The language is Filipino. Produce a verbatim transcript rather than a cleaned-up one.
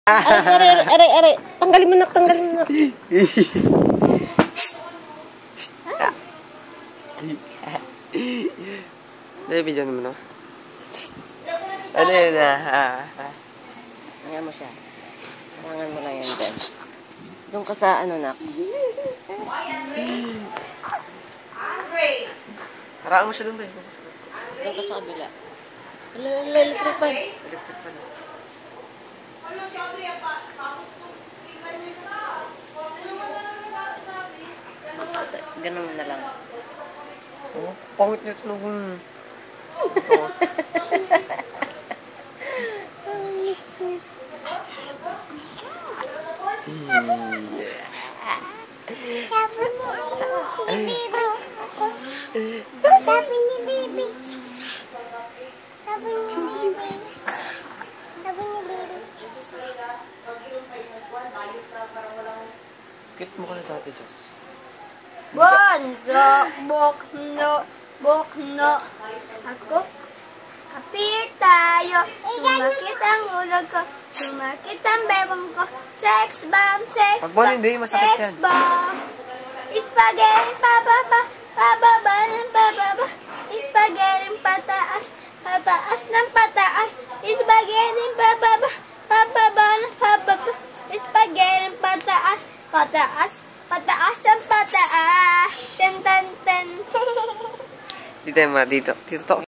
Aray, aray, aray, aray. Tanggalin mo nak, tanggalin mo nak. Dali, video naman, no? Ano yun, ah? Ngayon mo siya. Harangan mo lang yan dyan. Doon ka sa ano, nak. Harangan mo siya doon ba? Doon ka sa kabila. Lalala, electric pan. Electric pan. Ganun na lang. Oh, pangit nito nung... Ang misis. Sabi ni baby. Sabi ni baby. Sabi ni baby. Sabi ni baby. Kit mo ka na dati, Diyos. Bondo, bokno, bokno. Ako, kapir tayo. Sumakit ang ulo ko. Sumakit ang bebang ko. Sex bomb, sex Pag bono, bomb. hindi, masakit Sex yan. bomb. Spaghetti, pababa. Pababa ng pababa. Spaghetti, pataas. Pataas ng pataas. Spaghetti, pababa. Pababa ng pababa. Spaghetti, pataas. Pataas. Pataas ng pataas. Ten, ten, ten. Dito, ma, dito. Dito to.